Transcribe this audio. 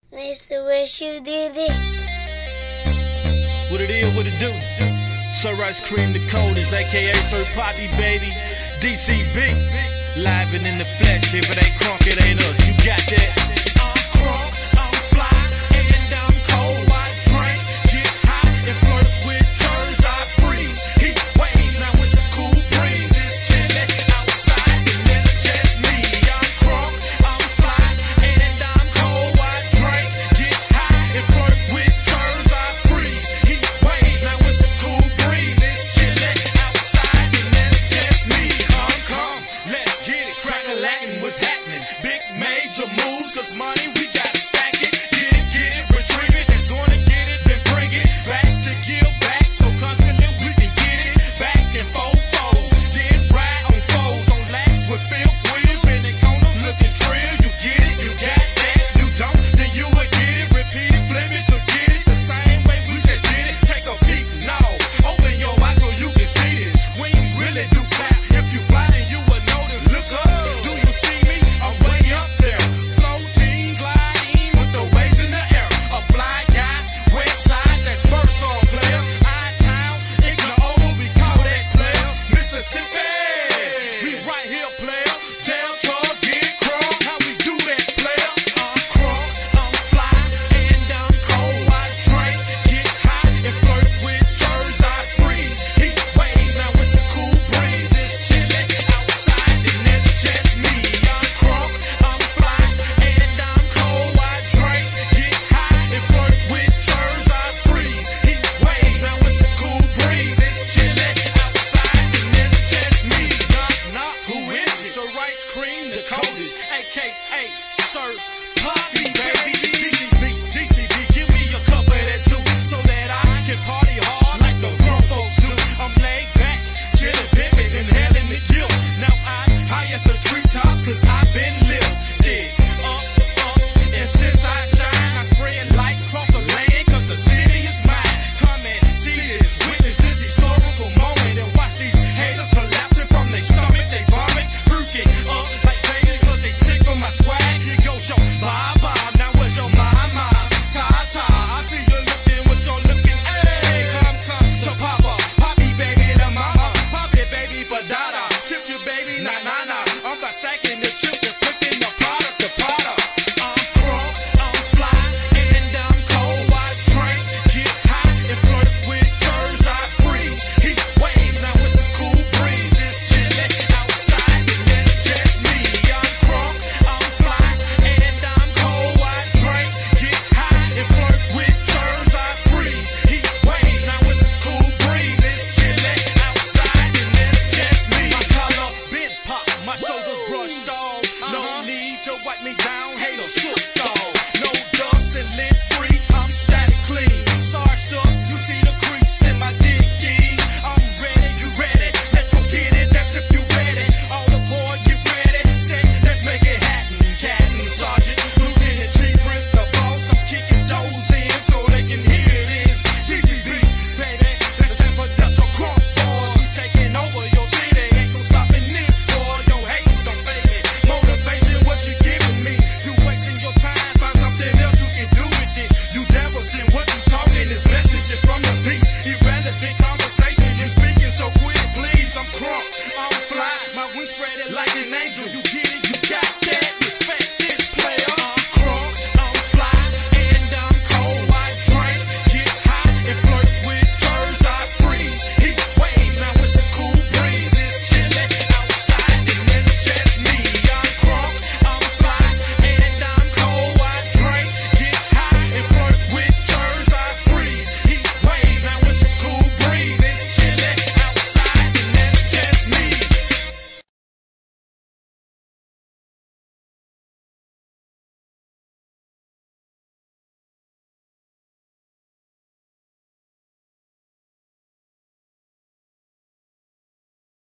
Mr. Wish You Did It. What it is, what it do? Syr Ice Cream, the coldest, aka Sir Poppy, baby. DCB, live and in the flesh. If it ain't Crunk, it ain't us. You got that? I'm Crunk, I'm fly, and I'm cold. I drink, get hot, and flirt with curves. I freeze, heat waves. Now it's a cool breeze. It's chilly outside, and it's just me. I'm Crunk, I'm fly, and I'm cold. I drink, get hot, and flirt with curves. I freeze, heat waves. Now it's a cool breeze. It's chilly outside, and it's just me. Come, let's get it. Crack-a-lackin', what's happening? Big major moves, cause money we gotta stack it. Get it, retrieve it. That's gonna get it, then bring it back to give back. So constantly we can get it back in four folds. Then ride on foes, on laps with fifth wheels. Bending corner, looking trill. You get it, you got that. You don't, then you will get it. Repeat it, flip it to get it the same way we just did it. Take a peek, no. Open your eyes so you can see this. Wings really do clap. If you fly, then you will notice. Look up, do you see me? I'm way up there. Floating, gliding with the waves in the air. A fly guy, west side, that's first on player. I-town, Ignore, we call that player. Mississippi, we right here, player. Delta, get crunk, how we do that, player. I'm crunk, I'm fly, and I'm cold. I drink, get hot, and flirt with curves. I freeze, heat waves. Now it's a cool breeze. It's chilly outside, and it's just me. I'm crunk, I'm fly, and I'm cold. I drink, get hot, and flirt with curves. I freeze, heat waves. Now it's a cool breeze. It's chilly outside, and it's just me. Knock, who is it? Syr Ice Cream, the coldest, aka Sir Poppy, baby. DCB, give me a cup of that juice so that I can party hard like the grown folks do. I'm laid back, chillin', pimpin', inhaling the guilt. Now I'm high as the treetops, cause I've been lifted up, and since I shine, I spread light across the land, cause the city is mine. Come and see this, witness this historical moment, and watch these haters collapsing from their stomach. They vomit, freaking up like babies, cause they sick of my swag. Here goes your bye-bye, now where's your mama? Ta-ta, I see you looking with your looking, hey, come to Papa, Poppy baby to mama, Poppy baby for Dada, tip your baby, nah, I'm about stacking the chips and flipping the product. I'm crunk, I'm fly, and I'm cold. I drink, get hot, and flirt with curves. I freeze, heat waves. Now it's a cool breeze. It's chilly outside, and it's just me. I'm crunk, I'm fly, and I'm cold. I drink, get hot, and flirt with curves. I freeze, heat waves. Now it's a cool breeze. It's chilly outside, and it's just me. My collar been popped, my shoulders brushed off. No need to wipe me down, haters shook off. No dust and lint